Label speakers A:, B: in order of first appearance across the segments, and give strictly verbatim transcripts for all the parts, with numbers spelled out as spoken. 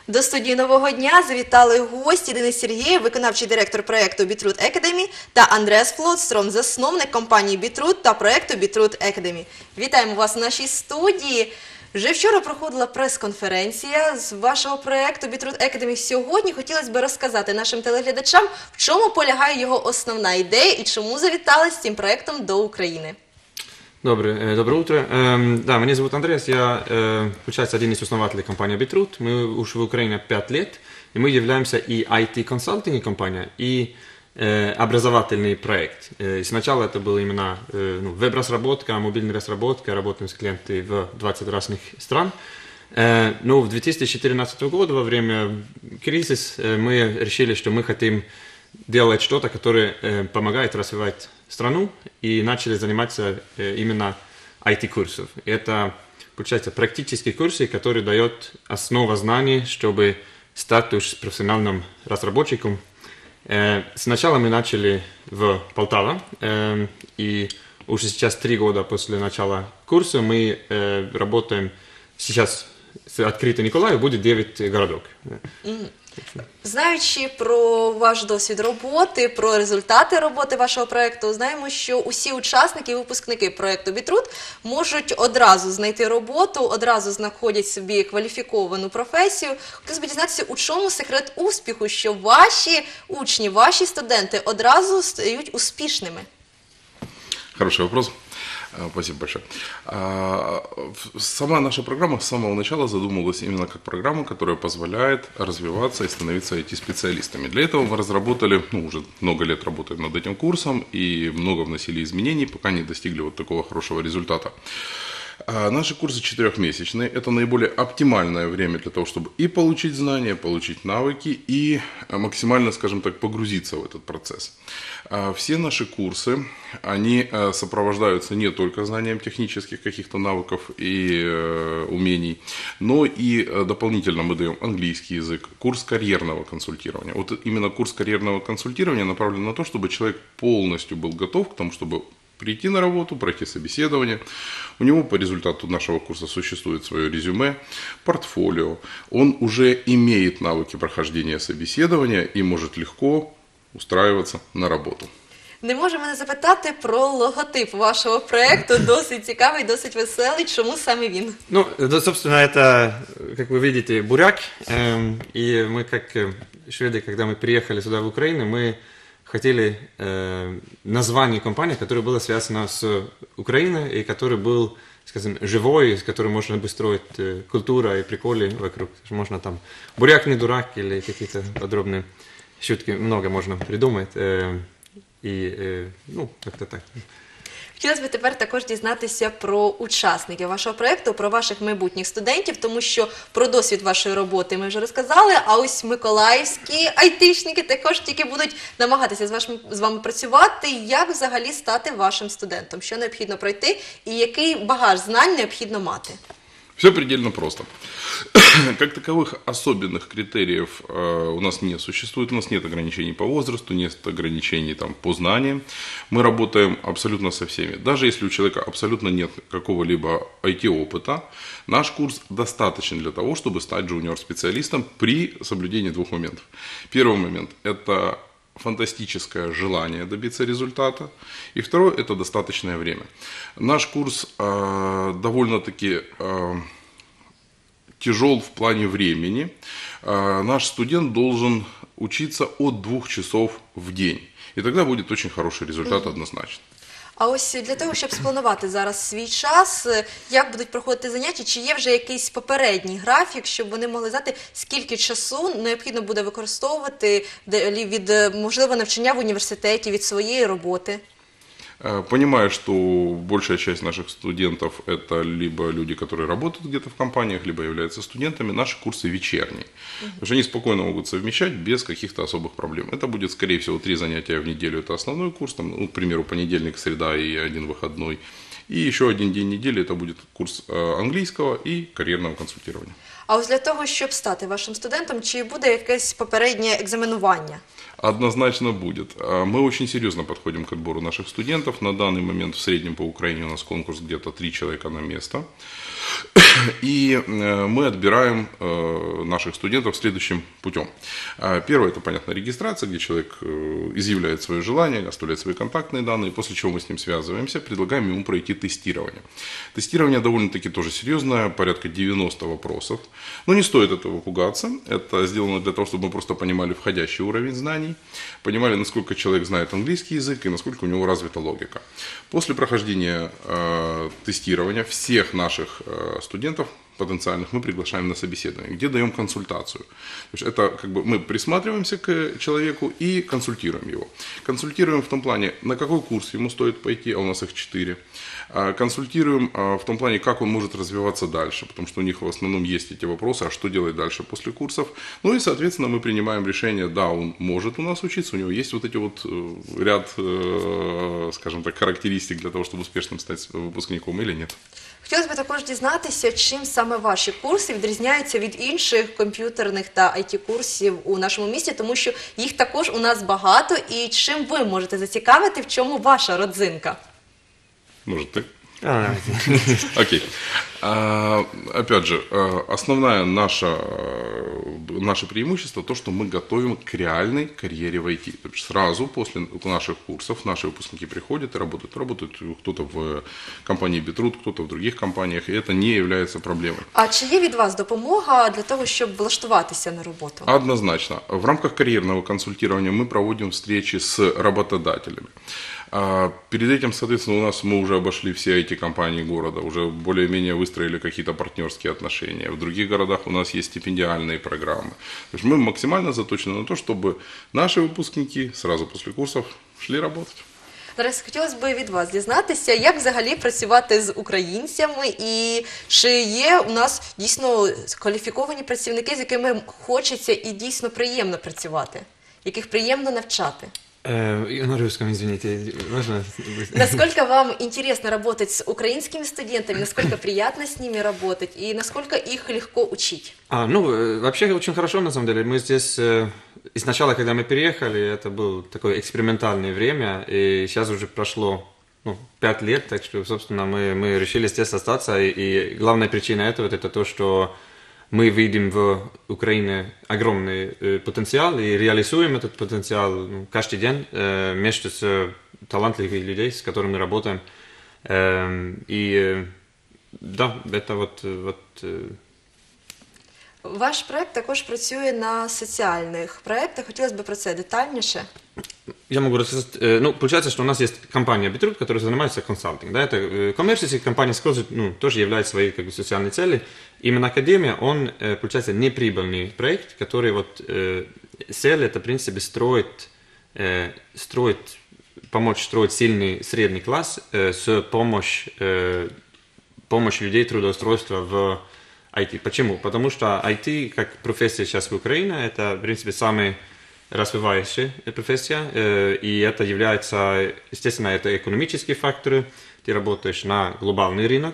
A: До студії «Нового дня» завітали гості Денис Сергієв, виконавчий директор проєкту Бітрут Academy, та Андреас Флотстром, засновник компанії Бітрут та проєкту Бітрут Academy. Вітаємо вас в нашій студії. Вже вчора проходила прес-конференція з вашого проєкту Бітрут Academy. Сьогодні хотілося б розказати нашим телеглядачам, в чому полягає його основна ідея і чому завітали з цим проєктом до України.
B: Доброе, доброе утро. Да, меня зовут Андреас, я, получается, один из основателей компании Битрут. Мы уже в Украине пять лет, и мы являемся и ай ти-консалтинг компания, и образовательный проект. И сначала это была именно ну, веб-разработка, мобильная разработка, работаем с клиентами в двадцати разных стран. Но в две тысячи четырнадцатом году, во время кризиса, мы решили, что мы хотим делать что-то, которое помогает развивать страну, и начали заниматься именно ай ти-курсов. Это, получается, практические курсы, которые дают основу знаний, чтобы стать уж профессиональным разработчиком. Сначала мы начали в Полтаве, и уже сейчас три года после начала курса мы работаем, сейчас с открытым Николаев будет девять городов.
A: Знаючи про ваш досвід роботи, про результати роботи вашого проєкту, знаємо, що усі учасники і випускники проєкту Бітрут можуть одразу знайти роботу, одразу знаходять собі кваліфіковану професію. Хотілося б дізнатися, у чому секрет успіху, що ваші учні, ваші студенти одразу стають успішними?
C: Хороший вопрос. Спасибо большое. Сама наша программа с самого начала задумывалась именно как программа, которая позволяет развиваться и становиться ай ти-специалистами. Для этого мы разработали, ну, уже много лет работаем над этим курсом и много вносили изменений, пока не достигли вот такого хорошего результата. Наши курсы четырехмесячные. Это наиболее оптимальное время для того, чтобы и получить знания, получить навыки, и максимально, скажем так, погрузиться в этот процесс. Все наши курсы, они сопровождаются не только знанием технических каких-то навыков и умений, но и дополнительно мы даем английский язык, курс карьерного консультирования. Вот именно курс карьерного консультирования направлен на то, чтобы человек полностью был готов к тому, чтобы прийти на работу, пройти собеседование. У него по результату нашего курса существует свое резюме, портфолио. Он уже имеет навыки прохождения собеседования и может легко устраиваться на работу.
A: Не можемо не запитати про логотип вашого проєкту. Досить цікавий, досить веселий. Чому саме він?
B: Ну, да, собственно, это, как вы видите, буряк. И мы, как шведы, когда мы приехали сюда, в Украину, мы хотели э, название компании, которое было связано с Украиной и который был, скажем, живой, с которым можно бы строить э, культура и приколы вокруг. Можно там буряк не дурак или какие-то подробные шутки, много можно придумать. Э, и, э, ну, как-то так.
A: Хотілося б тепер також дізнатися про учасників вашого проєкту, про ваших майбутніх студентів, тому що про досвід вашої роботи ми вже розказали, а ось миколаївські айтішники також тільки будуть намагатися з, вашим, з вами працювати. Як взагалі стати вашим студентом? Що необхідно пройти і який багаж знань необхідно мати?
C: Все предельно просто. Как таковых особенных критериев э, у нас не существует. У нас нет ограничений по возрасту, нет ограничений там, по знаниям. Мы работаем абсолютно со всеми. Даже если у человека абсолютно нет какого-либо ай ти-опыта, наш курс достаточен для того, чтобы стать джуниор-специалистом при соблюдении двух моментов. Первый момент – это фантастическое желание добиться результата. И второе – это достаточное время. Наш курс э, довольно-таки э, тяжел в плане времени. Э, наш студент должен учиться от двух часов в день. И тогда будет очень хороший результат однозначно.
A: А ось для того, щоб спланувати зараз свій час, як будуть проходити заняття, чи є вже якийсь попередній графік, щоб вони могли знати, скільки часу необхідно буде використовувати від, можливо, навчання в університеті, від своєї роботи?
C: Понимаю, что большая часть наших студентов – это либо люди, которые работают где-то в компаниях, либо являются студентами. Наши курсы вечерние. Uh-huh. Потому что они спокойно могут совмещать без каких-то особых проблем. Это будет, скорее всего, три занятия в неделю. Это основной курс, там, ну, к примеру, понедельник, среда и один выходной. И еще один день недели – это будет курс английского и карьерного консультирования.
A: А ось для того, щоб стати вашим студентом, чи буде якесь попереднє екзаменування?
C: Однозначно будет. Мы очень серьезно подходим к отбору наших студентов. На данный момент в среднем по Украине у нас конкурс где-то три человека на место. И э, мы отбираем э, наших студентов следующим путем. Э, Первое, это, понятно, регистрация, где человек э, изъявляет свое желание, оставляет свои контактные данные, после чего мы с ним связываемся, предлагаем ему пройти тестирование. Тестирование довольно-таки тоже серьезное, порядка девяносто вопросов. Но не стоит этого пугаться. Это сделано для того, чтобы мы просто понимали входящий уровень знаний, понимали, насколько человек знает английский язык и насколько у него развита логика. После прохождения э, тестирования всех наших э, студентов потенциальных мы приглашаем на собеседование, где даем консультацию. То есть это как бы мы присматриваемся к человеку и консультируем его. Консультируем в том плане, на какой курс ему стоит пойти, а у нас их четыре. Консультируем в том плане, как он может развиваться дальше, потому что у них в основном есть эти вопросы, а что делать дальше после курсов. Ну и, соответственно, мы принимаем решение, да, он может у нас учиться, у него есть вот эти вот ряд, скажем так, характеристик для того, чтобы успешным стать выпускником или нет.
A: Хотілося б також дізнатися, чим саме ваші курси відрізняються від інших комп'ютерних та ай ті-курсів у нашому місті, тому що їх також у нас багато, і чим ви можете зацікавити, в чому ваша родзинка?
C: Может, ты?
B: А,
C: Окей. А, опять же, основное наше, наше преимущество то, что мы готовим к реальной карьере в ай ти. То есть сразу после наших курсов наши выпускники приходят и работают. Работают кто-то в компании Bitrut, кто-то в других компаниях, и это не является проблемой.
A: А чи є від вас допомога для того, щоб влаштуватися на роботу?
C: Однозначно. В рамках карьерного консультирования мы проводим встречи с работодателями. А перед этим, соответственно, у нас мы уже обошли все ай ти-компании города, уже более-менее выстроили какие-то партнерские отношения. В других городах у нас есть стипендиальные программы. То есть мы максимально заточены на то, чтобы наши выпускники сразу после курсов шли работать.
A: Зараз хотілося б від вас дізнатися, як взагалі працювати з українцями і чи є у нас дійсно кваліфіковані працівники, з якими хочеться і дійсно приємно працювати, яких приємно навчати?
B: э, на русском, извините, можно?
A: Насколько вам интересно работать с украинскими студентами, насколько приятно с ними работать и насколько их легко учить?
B: А, ну, э, вообще очень хорошо, на самом деле. Мы здесь, э, и сначала, когда мы переехали, это было такое экспериментальное время, и сейчас уже прошло ну, пять лет, так что, собственно, мы, мы решили здесь остаться, и, и главная причина этого – это то, что мы видим в Украине огромный э, потенциал и реализуем этот потенциал ну, каждый день э, вместе с талантливыми людьми, с которыми мы работаем. Э, и э, да, это вот... вот э,
A: Ваш проект також працює на соціальних проектах. Хотілося б про це детальніше.
B: Я могу рассказать. э, Ну, получается, что у нас есть компания Bitrut, которая занимается консалтингом. Да? Это э, коммерческая компания Skillset, ну, тоже является своей как бы, социальной целью. Именно Академия, он, э, получается, неприбыльный проект, который вот э, цель, это, в принципе, строить, э, строить, помочь строить сильный средний класс э, с помощью, э, помощью людей трудоустройства в ай ти. Почему? Потому что ай ти, как профессия сейчас в Украине, это, в принципе, самый развивающая профессия, и это является, естественно, это экономические факторы, ты работаешь на глобальный рынок,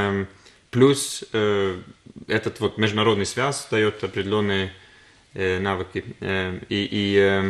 B: плюс этот вот международный связь дает определенные навыки. И, и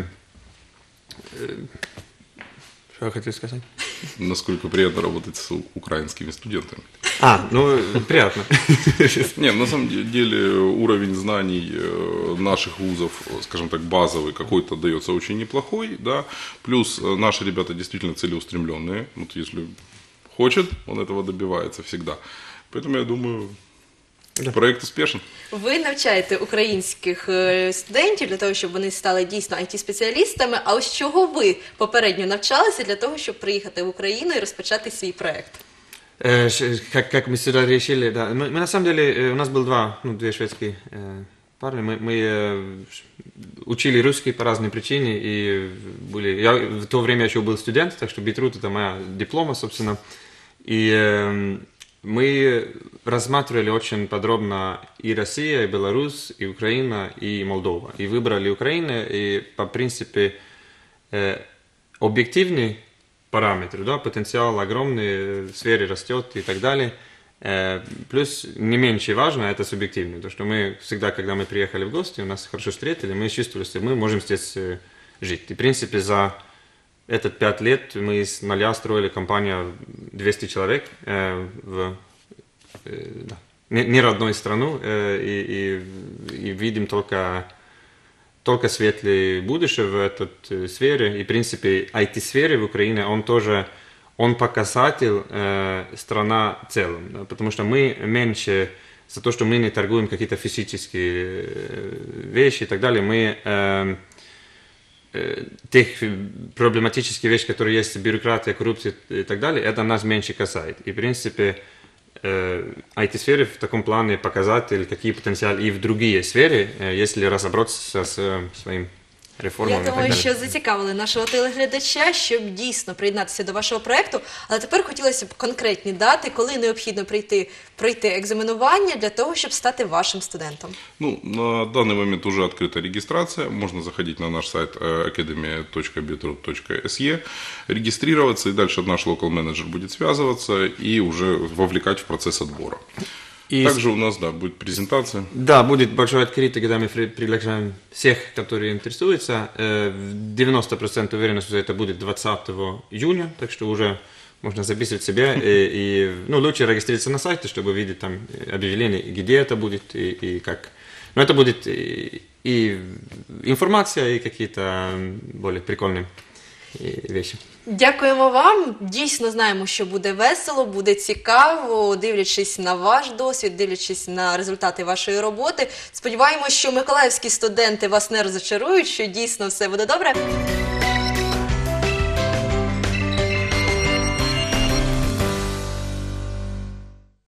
B: что я хотел сказать?
C: Насколько приятно работать с украинскими студентами.
B: А, ну, приятно.
C: Нет, на самом деле уровень знаний наших вузов, скажем так, базовый какой-то дается очень неплохой, да, плюс наши ребята действительно целеустремленные, вот если хочет, он этого добивается всегда. Поэтому я думаю, проект успешен.
A: Ви навчаєте українських е, студентів для того, щоб вони стали дійсно ай ті-спеціалістами, а ось чого ви попередньо навчалися для того, щоб приїхати в Україну і розпочати свій проект?
B: Э, ш- Как, как мы сюда решили, да. Мы, мы на самом деле, э, у нас было два, ну, две шведские э, парни. Мы, мы э, ш- учили русский по разной причине и были... Я в то время еще был студент, так что Bitrut это моя диплома, собственно. И э, мы рассматривали очень подробно и Россия, и Беларусь, и Украина, и Молдова. И выбрали Украину, и по принципе э, объективный параметры, да, потенциал огромный, в сфере растет и так далее. Э, плюс не меньше важно, это субъективно, то что мы всегда, когда мы приехали в гости, у нас хорошо встретили, мы чувствовали, что мы можем здесь э, жить. И в принципе за этот пять лет мы с нуля строили компанию двести человек э, в, э, да, не, не родную страну э, и, и, и видим только, только светлое будущее в этой э, сфере. И, в принципе, ай ти-сфере в Украине, он тоже он показатель э, страна в целом. Да, потому что мы меньше, за то, что мы не торгуем какие-то физические вещи и так далее, мы... Э, тех проблематических вещей, которые есть, бюрократия, коррупция и так далее, это нас меньше касается. И, в принципе, ай ти-сфера в таком плане показатель, какие потенциалы и в другие сферы, если разобраться со своим реформами.
A: Я думаю, що зацікавили нашого телеглядача, щоб дійсно приєднатися до вашого проєкту. Але тепер хотілося б конкретні дати, коли необхідно прийти, пройти екзаменування для того, щоб стати вашим студентом.
C: Ну, на данный момент уже открыта регистрация. Можно заходить на наш сайт academy точка bitrut точка эс и, регистрироваться, и дальше наш local менеджер будет связываться и уже вовлекать в процесс отбора.
B: И
C: Также у нас, да, будет презентация.
B: Да, будет большой открытый, когда мы приглашаем всех, которые интересуются. девяносто процентов уверен, что это будет двадцатого июня, так что уже можно записывать себя. И, и, ну, лучше регистрироваться на сайте, чтобы видеть там объявление, где это будет и, и как. Но это будет и, и информация, и какие-то более прикольные вещи.
A: Дякуємо вам. Дійсно знаємо, що буде весело, буде цікаво, дивлячись на ваш досвід, дивлячись на результати вашої роботи. Сподіваємось, що миколаївські студенти вас не розчарують, що дійсно все буде добре.